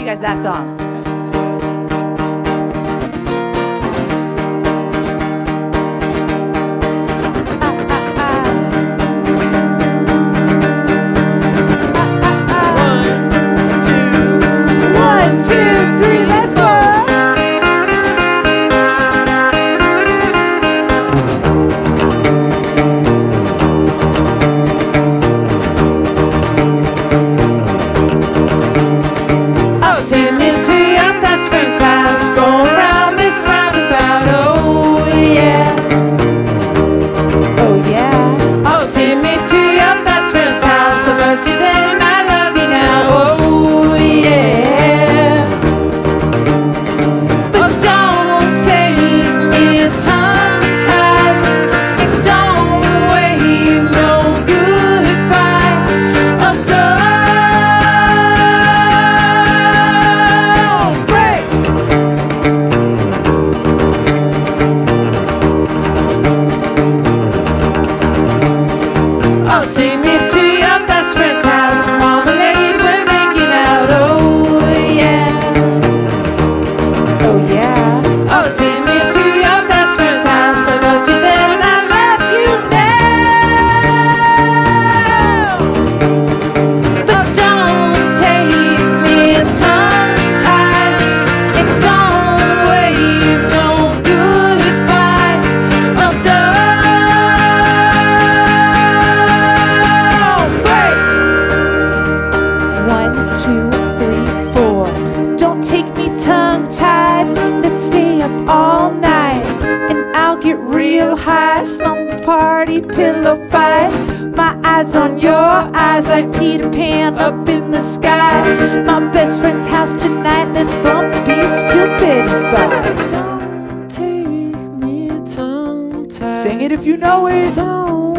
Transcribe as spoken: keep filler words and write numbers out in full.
you guys that song. Pillow fight, my eyes on your eyes like Peter Pan up in the sky. My best friend's house tonight, let's bump beats till bedtime. Don't take me tongue tied. Sing it if you know it. Don't